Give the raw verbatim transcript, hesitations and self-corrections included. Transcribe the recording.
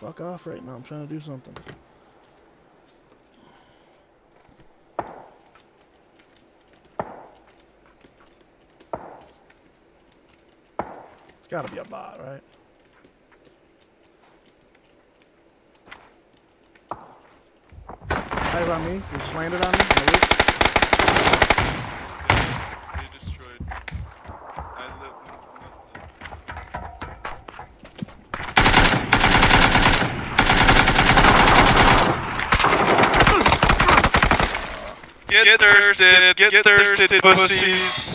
Fuck off right now. I'm trying to do something. It's gotta be a bot, right? Guys on me. He just landed on me. On the roof. He destroyed. I live. Get, get thirsted, get, get thirsted, pussies.